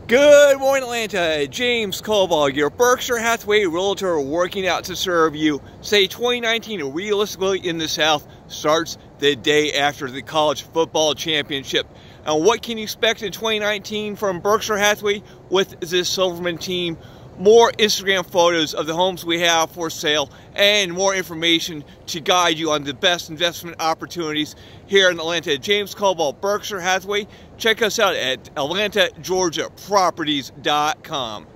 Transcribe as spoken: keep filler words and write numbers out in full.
Good morning, Atlanta. James Kobal, your Berkshire Hathaway realtor, working out to serve you. Say twenty nineteen realistically in the South starts the day after the college football championship. And what can you expect in twenty nineteen from Berkshire Hathaway with this Silverman team? More Instagram photos of the homes we have for sale and more information to guide you on the best investment opportunities here in Atlanta. James Kobal, Berkshire Hathaway. Check us out at Atlanta Georgia Properties dot com.